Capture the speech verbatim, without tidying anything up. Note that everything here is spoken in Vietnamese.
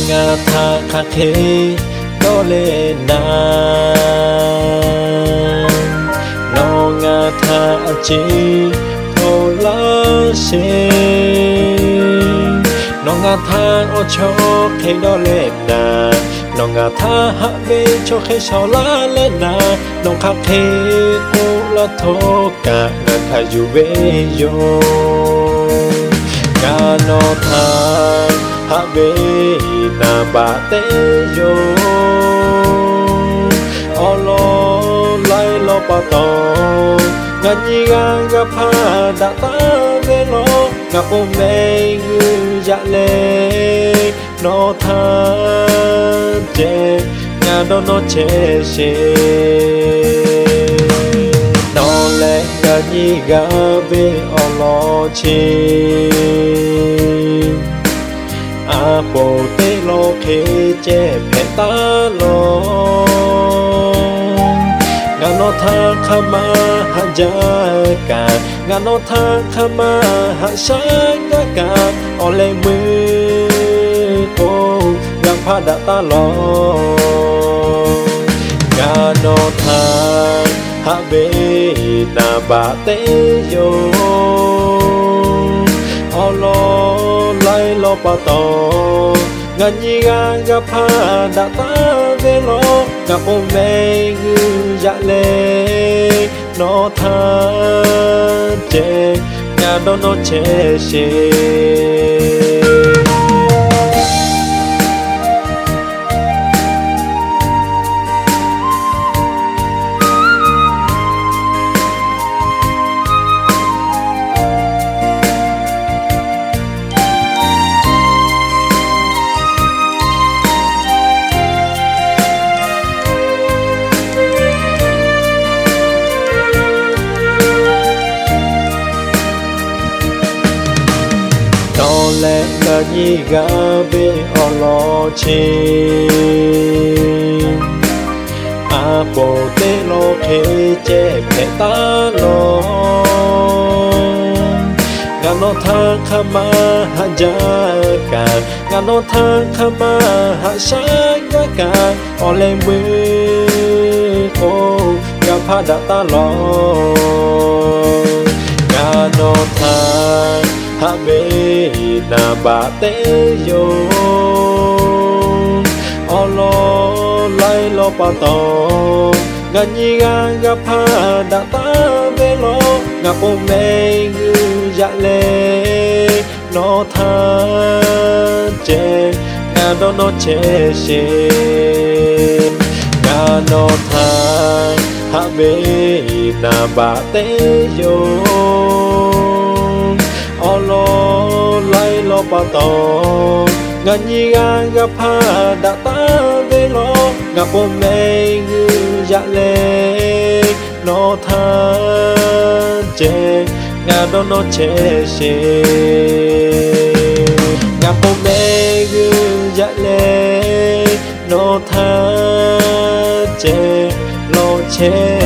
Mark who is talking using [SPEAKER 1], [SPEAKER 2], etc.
[SPEAKER 1] ngà tha khắc khê đô lê na nó ngà tha chi thô lá xê nó ngà tha ô cho khê đô lê na nó ngà tha hạ bê cho khê sao lá lê na nó khắc khê cô là thô cả ngà khá dù bê yo ngà nó tha hạ bê na ba tê yo ô lô lai lô ba tô ngà nhi gà gà pha đạ ta bê lô ngà ô mê ngư dạ lê nó tha chê ngà đô nó chê xê nó lê ngà nhi gà bê ô lô chê a bồ tê lô khê chê phê ta lô ngà nó tha khá ma hạ giá cả ngà nó tha khá ma hạ sáng ngà cả ô lê mư cô ngà phá đạ ta lô ngà nó tha hạ bê na ba tê yo ô lô lai lô ba tô ngà nhi gà gà pha đạ ta bê lô ngà ô mê ngư dạ lê nó tha chê ngà đô nó chê xê lệ ngà nhi gà bê ô lô chê a bồ tê lô khê chê phê ta lô ngà nó tha khá ma hạ giá cả ngà nó tha khá ma hạ sáng ngà cả ô lê mư cô ngà phá đạ ta lô ngà nó tha hạ bê na ba tê yo ô lô lai lô ba tô ngà nhi gà gà pha đạ ta bê lô ngà ô mê ngư dạ lê nó tha chê ngà đô nó chê xê ngà nó tha hạ bê na ba tê yo ô lô lai lô ba tô ngà nhi gà gà pha đạ ta bê lô ngà ô mê ngư dạ lê nó tha chê ngà đô nó chê xê ngà ô mê ngư dạ lê nó tha chê lô chê